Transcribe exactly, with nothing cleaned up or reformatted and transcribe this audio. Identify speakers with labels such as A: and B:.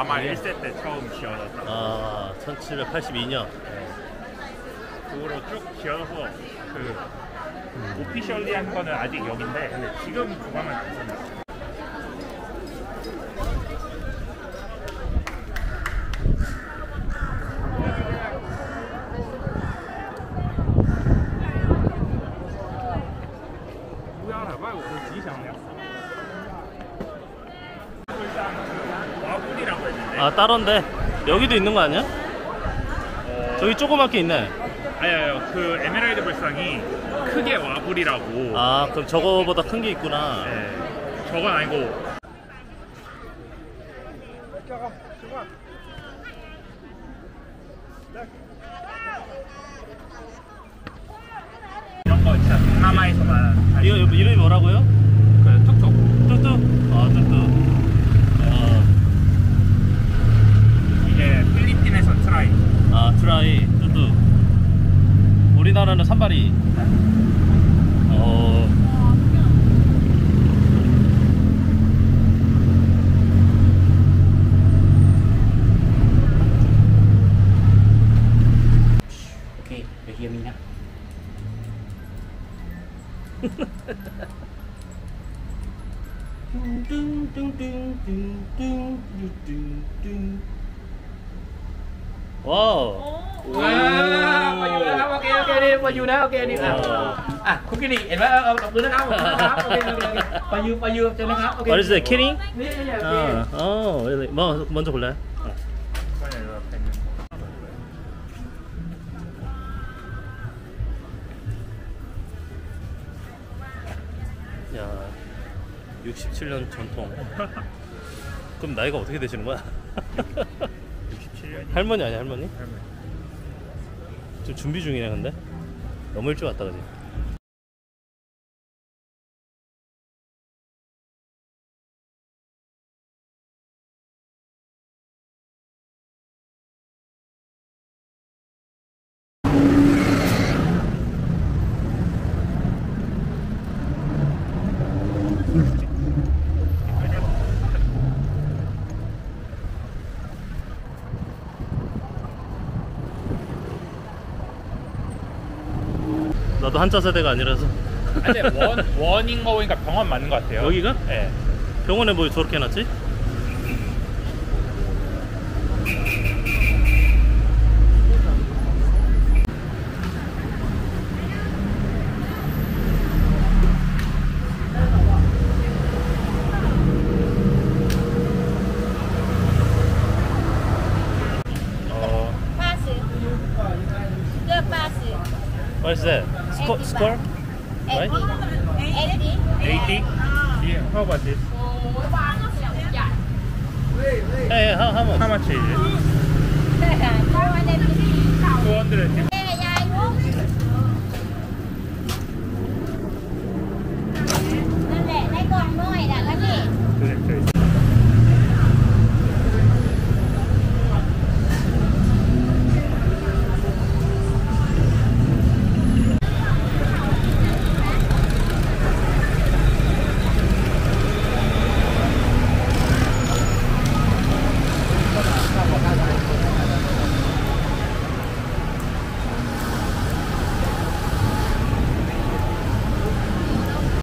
A: 아마 일 세 때 처음 지어졌다.
B: 아, 천칠백팔십이 년.
A: 그거로 쭉 지어서 그 음. 오피셜리한 거는 아직 여긴데 근데 지금 그거는 안 씁니다. 와구리라고 했는데
B: 아, 따로인데 여기도 있는 거 아니야?
A: 어...
B: 저기 조그맣게 있네.
A: 아니요, 그 에메랄드 불상이 크게 와구리라고.
B: 아, 그럼 저거보다 큰 게 있구나.
A: 네, 저건 아니고. 이런 거 진짜 동남아에서만.
B: 이거 이름이 뭐라고요?
A: 그 툭툭.
B: 뚜뚜. 아, 뚜뚜. 아.
A: 이게 필리핀에서 트라이.
B: 아, 트라이. 뚜뚜. 우리나라는 산발이. 어.
C: Okay, you hear me now?
B: 와우.
C: Wow, qua du nào, ok ok đi, qua du nào, ok đi nào. À, không cái gì, em nói ông đọc nữa không? Ok ok, qua du qua du cho nó khóc, ok.
B: What is it? Kidding?
C: Biết cái gì?
B: 아, 어, really. 뭐 먼저 골라요. 어. 야, 육십칠 년 전통. 그럼 나이가 어떻게 되시는 거야?
A: 육십칠 년이
B: 할머니 아니야, 할머니?
A: 할머니.
B: 좀 준비 중이네, 근데. 너무 일찍 왔다, 그지? 나도 한자 세대가 아니라서.
A: 근데 원, 원인 거 보니까 병원 맞는 것 같아요.
B: 여기가?
A: 네.
B: 병원에 뭐 저렇게 해놨지?
A: 어,
B: What is that? Score? Score? Right?
A: eighty? Yeah, how about this?
B: Hey, how, how much?
A: How much is it? two hundred